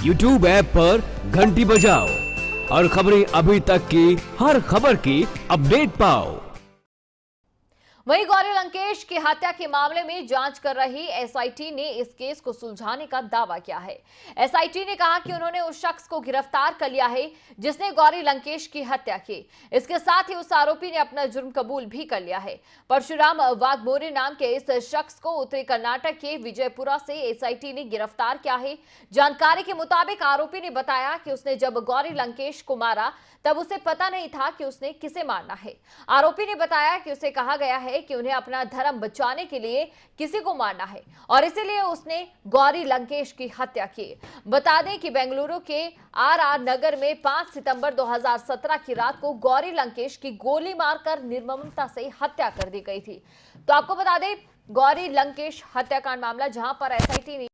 YouTube app पर घंटी बजाओ और खबरें अभी तक की हर खबर की अपडेट पाओ। वहीं गौरी लंकेश की हत्या के मामले में जांच कर रही एसआईटी ने इस केस को सुलझाने का दावा किया है। एसआईटी ने कहा कि उन्होंने उस शख्स को गिरफ्तार कर लिया है जिसने गौरी लंकेश की हत्या की। इसके साथ ही उस आरोपी ने अपना जुर्म कबूल भी कर लिया है। परशुराम वाघमोरे नाम के इस शख्स को उत्तरी कर्नाटक के विजयपुरा से एसआईटी ने गिरफ्तार किया है। जानकारी के मुताबिक आरोपी ने बताया कि उसने जब गौरी लंकेश को मारा तब उसे पता नहीं था कि उसने किसे मारना है। आरोपी ने बताया कि उसे कहा गया है कि उन्हें अपना धर्म बचाने के लिए किसी को मारना है और इसीलिए उसने गौरी लंकेश की हत्या की। बता दें कि बेंगलुरु के आरआर नगर में 5 सितंबर 2017 की रात को गौरी लंकेश की गोली मारकर निर्ममता से हत्या कर दी गई थी। तो आपको बता दें, गौरी लंकेश हत्याकांड मामला जहां पर एसआईटी ने